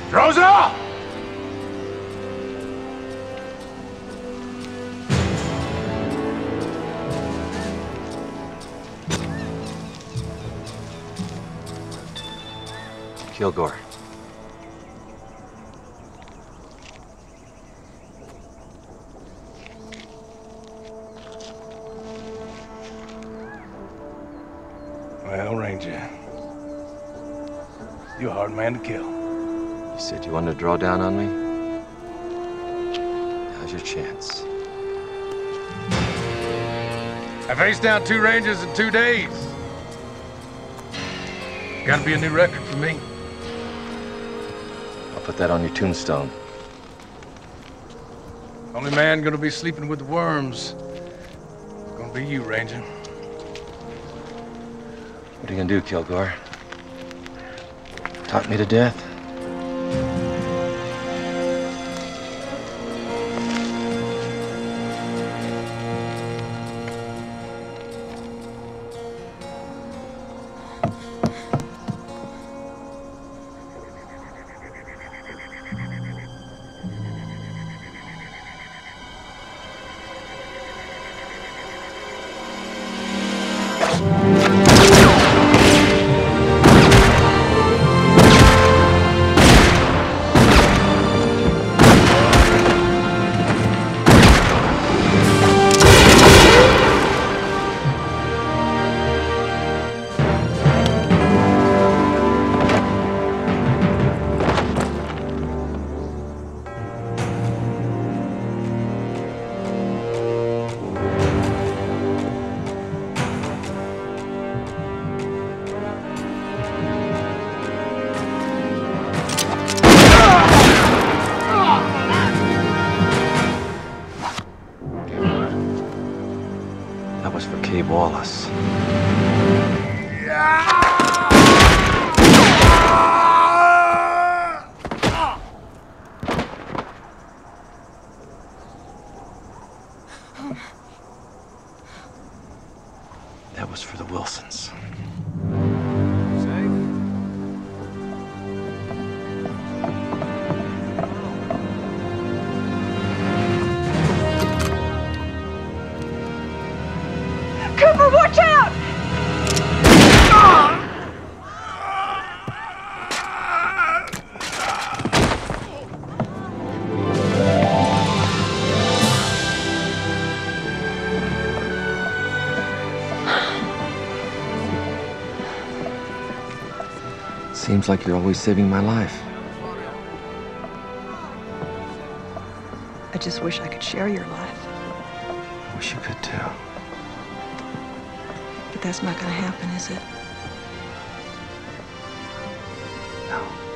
Rosa! Kilgore. Well, Ranger, you're a hard man to kill. You said you wanted to draw down on me? Now's your chance. I faced down 2 Rangers in 2 days. Gotta be a new record for me. I'll put that on your tombstone. Only man gonna be sleeping with the worms. Gonna be you, Ranger. What are you gonna do, Kilgore? Talk me to death? That was for Cabe Wallace. That was for the Wilsons. Cooper, watch out! Seems like you're always saving my life. I just wish I could share your life. I wish you could too. But that's not gonna happen, is it? No.